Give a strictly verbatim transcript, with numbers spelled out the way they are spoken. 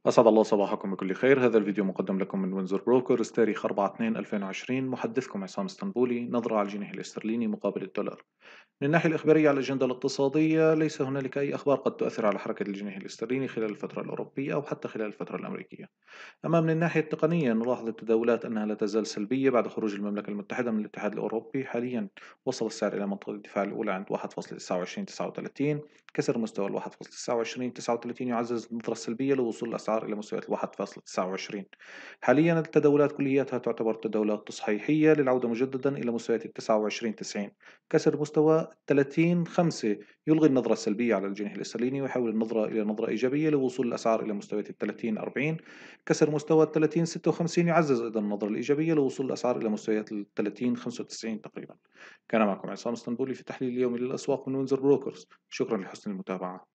أسعد الله صباحكم بكل خير. هذا الفيديو مقدم لكم من وينزر بروكرز تاريخ أربعة اثنين ألفين وعشرين. محدثكم عصام اسطنبولي. نظرة على الجنيه الاسترليني مقابل الدولار. من الناحية الإخبارية على الأجندة الاقتصادية ليس هنالك أي أخبار قد تؤثر على حركة الجنيه الاسترليني خلال الفترة الأوروبية أو حتى خلال الفترة الأمريكية. أما من الناحية التقنية نلاحظ التداولات أنها لا تزال سلبية بعد خروج المملكة المتحدة من الاتحاد الأوروبي. حاليا وصل السعر إلى منطقة الدفاع الأولى عند واحد فاصلة تسعة وعشرين تسعة وثلاثين. كسر مستوى ال واحد فاصلة تسعة وعشرين تسعة وثلاثين يعزز النظرة السلبية لوصول الأسعار إلى مستويات ال واحد فاصلة تسعة وعشرين. حاليا التداولات كلياتها تعتبر تداولات تصحيحية للعودة مجددا إلى مستويات ال تسعة وعشرين تسعين. كسر مستوى ثلاثين خمسة يلغي النظرة السلبية على الجنيه الاسترليني ويحول النظرة إلى نظرة إيجابية لوصول الأسعار إلى مستويات ال ثلاثين أربعين. كسر مستوى ال ثلاثين ستة وخمسين يعزز أيضا النظرة الإيجابية لوصول الأسعار إلى مستويات ال ثلاثين خمسة وتسعين تقريبا. كان معكم عصام اسطنبولي في تحليل اليومي للأسواق من وينزر بروكرز. شكرا لحسن المتابعة.